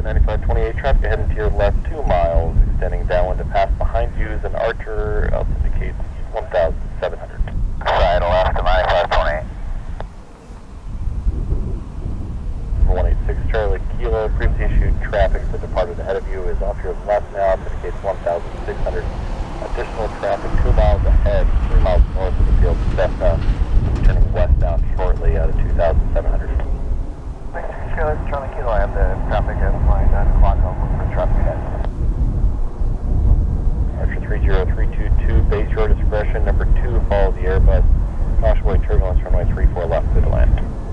9528, traffic heading to your left 2 miles, extending downwind to pass behind you is an Archer, indicates 1,700. Side left to 9528. 186 Charlie Kilo, previously issued traffic that departed ahead of you is off your left now, indicates 1,600. Additional traffic 2 miles ahead, 3 miles north of the field of Cessna, turning westbound shortly out of 2,700. 96 Charlie Kilo, I have the traffic at my 9 o'clock, I'll look for traffic ahead. Archer 30322, base your discretion, number 2, follow the Airbus, caution way turbulence, runway 34 left, clear to land.